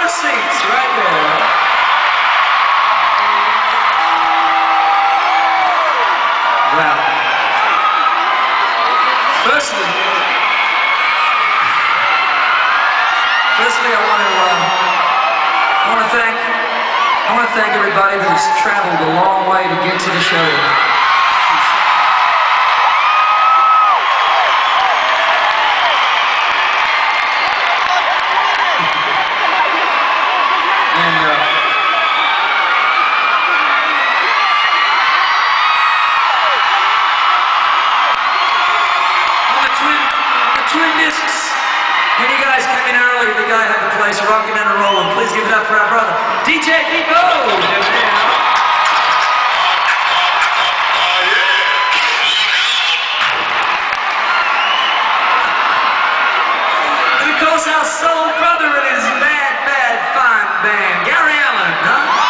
row seats right there. Well, firstly, I want to thank everybody who's traveled a long way to get to the show. Twin discs. When you guys came in earlier, the guy had the place rocking and rolling. Please give it up for our brother, DJ Debo. And of course, our soul brother and his bad, bad, fine band, Gary Allen, huh?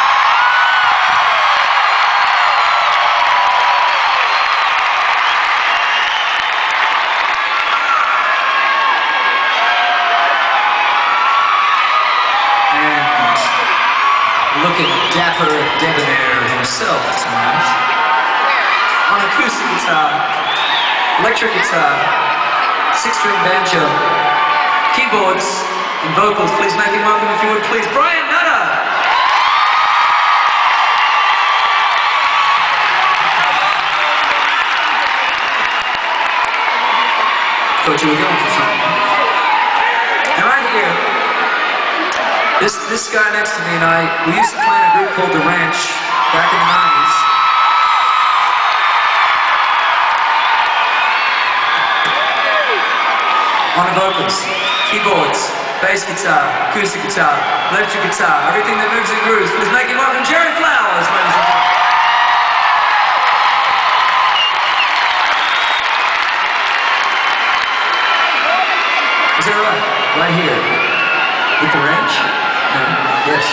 Looking dapper debonair himself tonight. On acoustic guitar, electric guitar, 6-string banjo, keyboards, and vocals. Please make him welcome, if you would, please, Brian Nutter. Thought you were going for something. And right here, This guy next to me and I, we used to play in a group called The Ranch back in the 90s. On the vocals, keyboards, bass guitar, acoustic guitar, electric guitar, everything that moves and grooves. Please make him welcome Jerry Flowers, ladies and gentlemen. Is that right? Right here. With The Ranch? Yes.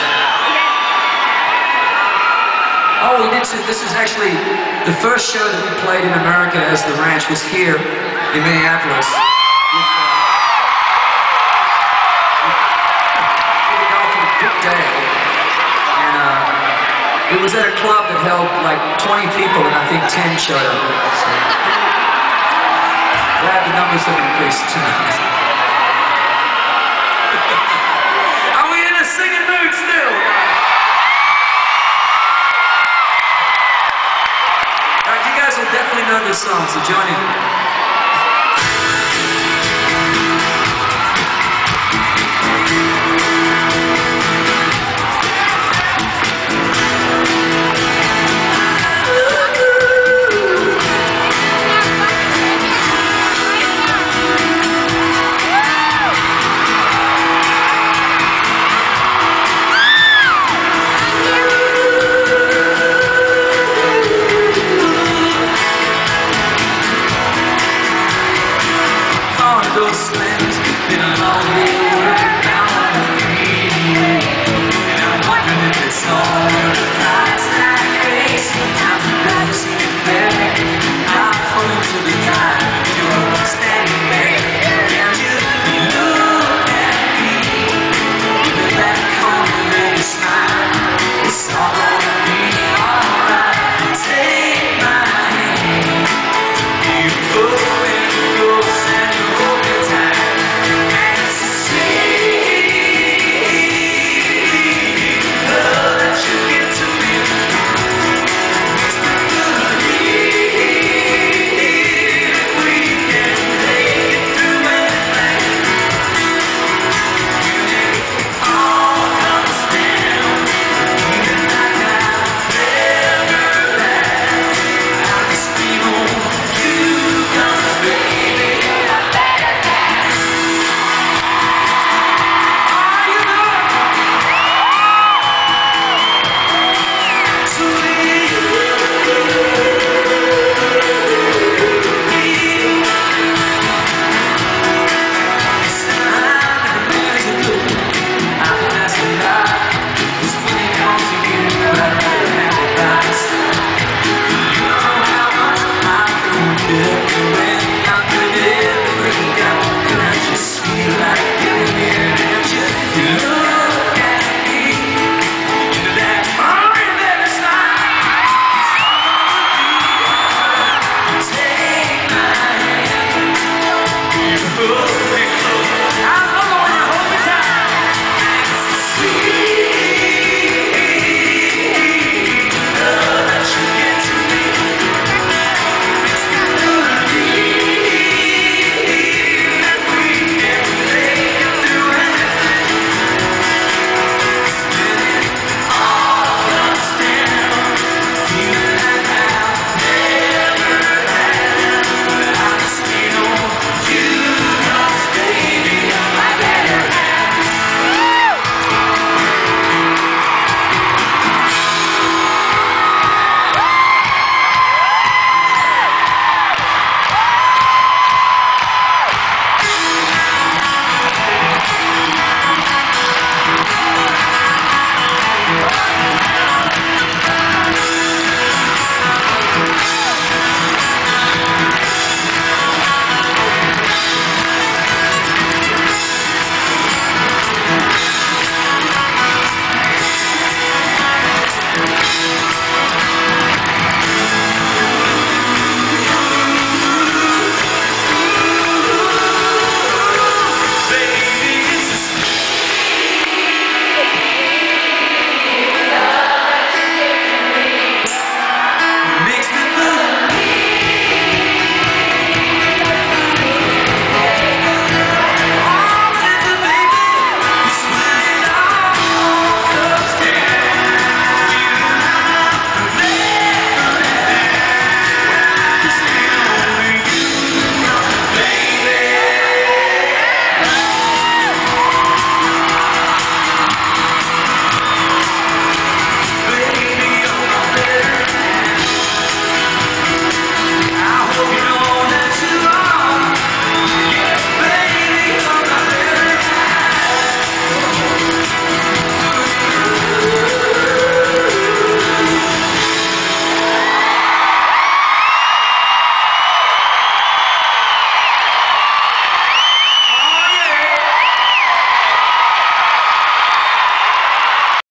Oh, we did. This is actually the first show that we played in America as The Ranch was here in Minneapolis. With a guy called Dick Day, and it was at a club that held like 20 people, and I think 10 showed up. So, glad the numbers have increased tonight. Singing mood still. Alright, you guys will definitely know this song, so join in.